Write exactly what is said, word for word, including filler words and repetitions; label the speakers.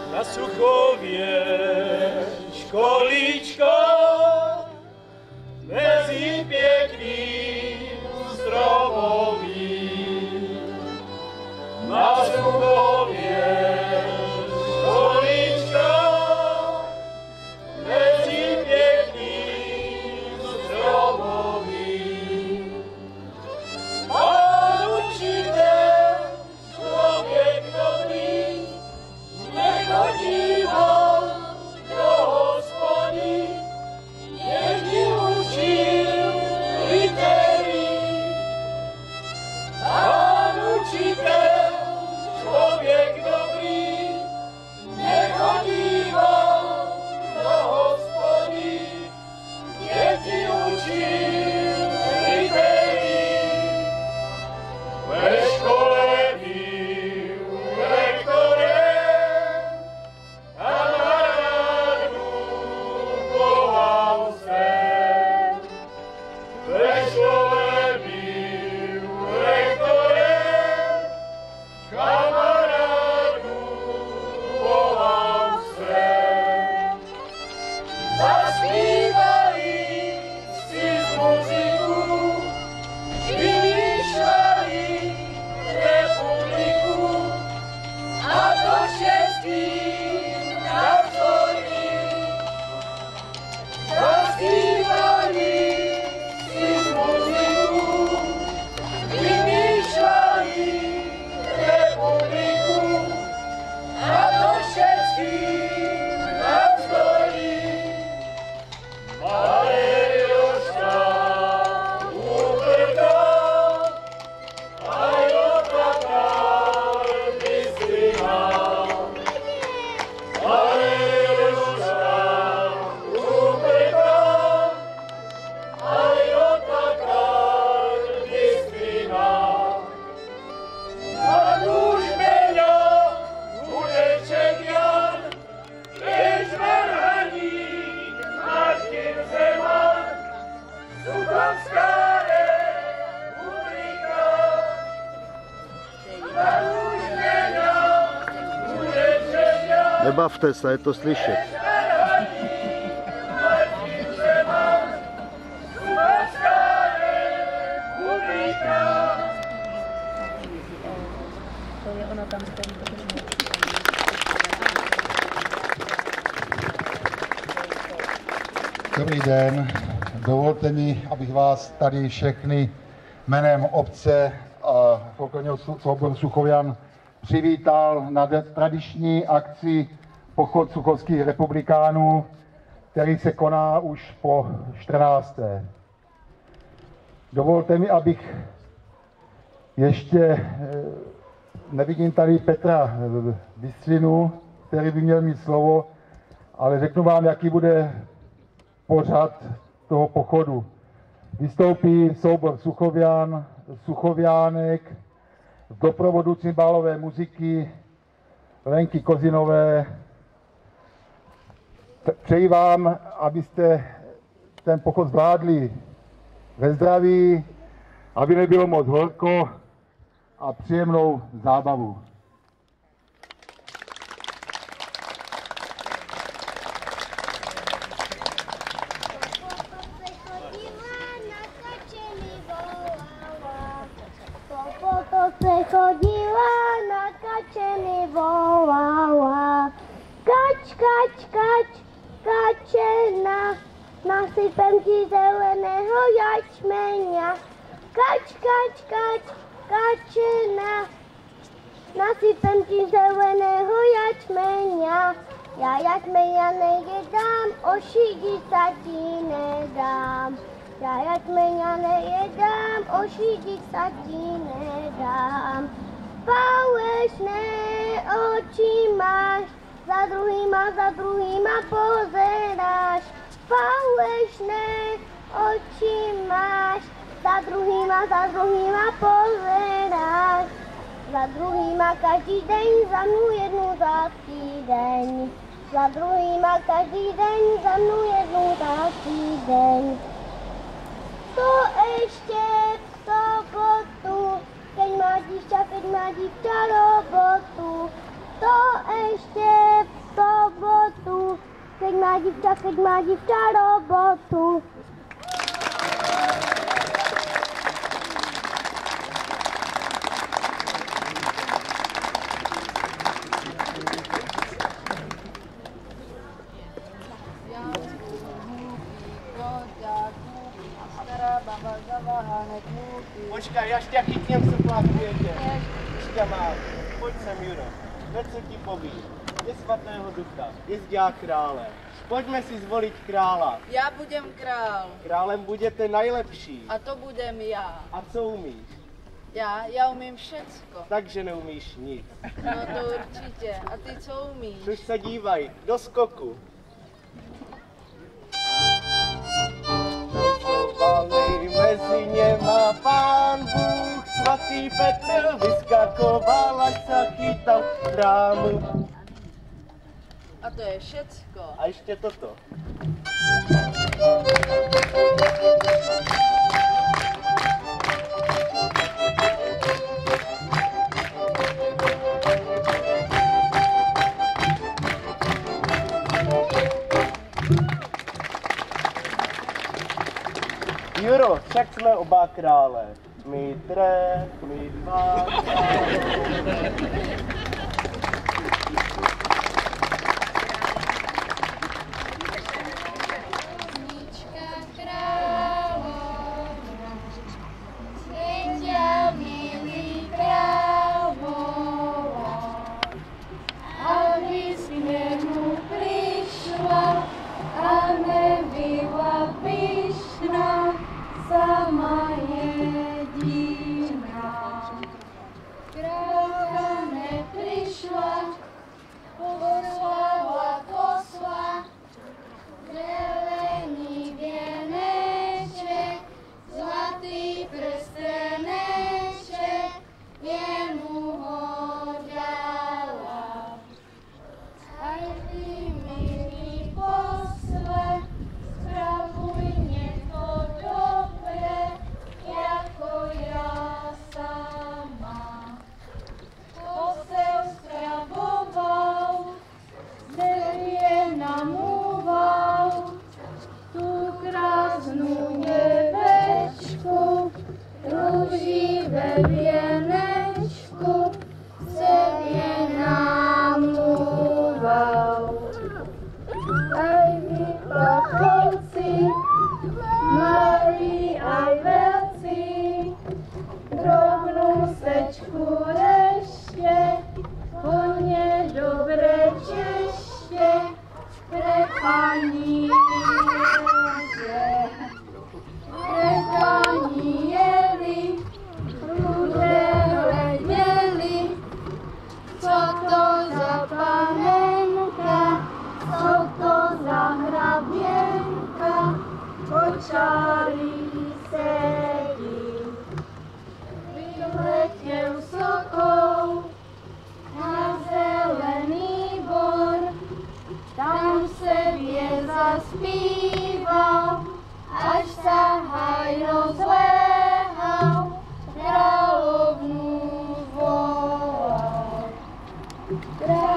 Speaker 1: na Suchově školičko mezi pěkným stromovým. Na Suchově školičko mezi pěkným stromovým. Pán učitel, člověk dobrý, nechodí ho do hospody, děti učil litery. Pán učitel, člověk dobrý, nechodí ho do hospody, děti učil litery. Ve škole byl rektorem, kamarádu koval jsem. Ve škole byl rektorem, kamarádu koval jsem. Zaspívali si z muziku, vymýšleli republiku a do českých navzory. Zaspívali si z muziku, vymýšleli republiku a do českých navzory. Malé Jožka uprka, a jo taká bystrá. Malé Jožka uprka, a jo taká bystrá. A družbena bude čekat, když Varhaník Martin Zeman, Suchovská republika. A družbena bude čekat,
Speaker 2: Nebavte se, je to slyšet.
Speaker 1: když Varhaník Martin Zeman, Suchovská republika.
Speaker 3: To je ono tam stojí.
Speaker 4: Dobrý den, dovolte mi, abych vás tady všechny jménem obce a Folklorního souboru Suchovian přivítal na tradiční akci Pochod suchovských republikánů, který se koná už po čtrnácté. Dovolte mi, abych ještě, nevidím tady Petra Bystřinu, který by měl mít slovo, ale řeknu vám, jaký bude pořad toho pochodu. Vystoupí soubor Suchovian, Suchoviánek, v doprovodu cymbálové muziky Lenky Kozinové. Přeji vám, abyste ten pochod zvládli ve zdraví, aby nebylo moc horko a příjemnou zábavu.
Speaker 5: Chodila na kačeny, volala. Kač, kač, kač, kačena, nasypem ti zeleného jačmeňa. Kač, kač, kač, kačena, nasypem ti zeleného jačmeňa. Já jačmeňa nejedám, ošidit ti nedám. Já jačmeňa nejedám, ošidit ti nedám. Falešné oči máš, za druhýma, za druhýma pozeráš. Falešné oči máš, za druhýma, za druhýma pozeráš. Za druhýma každý den, za mnou jednou za týden. Za druhýma každý den, za mnou jednou za týden. To ještě v sobotu, keď má dívča, keď má dívča robotu. To ještě v keď má dívka, keď má dívka robotu.
Speaker 2: Počkaj, já tě chytím se plakujete. Už tě mám. Pojď sem, Juro. Hned co ti povím. Je svatého ducha, je zdělá krále. Pojďme si zvolit krála.
Speaker 6: Já budem král.
Speaker 2: Králem budete nejlepší.
Speaker 6: A to budem já.
Speaker 2: A co umíš?
Speaker 6: Já, já umím všecko.
Speaker 2: Takže neumíš nic.
Speaker 6: No to určitě. A ty co umíš?
Speaker 2: Což se dívaj, do skoku. Valnej mezi něma pán Bůh, svatý Petr vyskakoval, až se chytal rámu.
Speaker 6: A to je všecko.
Speaker 2: A ještě toto. Juro, však jsme oba krále. My tre, my dva.
Speaker 7: Sama jediná. Královna neprišla, poslala posla, zelený věneček, zlatý prsteneček, jemu ho dala. A ty milý posle, spravuj mě to dobře, jako já sama. Posel stravoval, země namluval, tu krásnou děvečku, růží ve věnečku, sebě namluval. Aj vy pacholci, malí aj velcí, drobnou sečku ještě, hodně dobré čeště, pre paní ježe. Pre paní jeli, ľudia hleděli, co to za panenka, co to za hraběnka, očálí sedí. Vyletěl sokol na zelený bor, tam se věza zpíval, až sahaj rozléhal, královnu volal.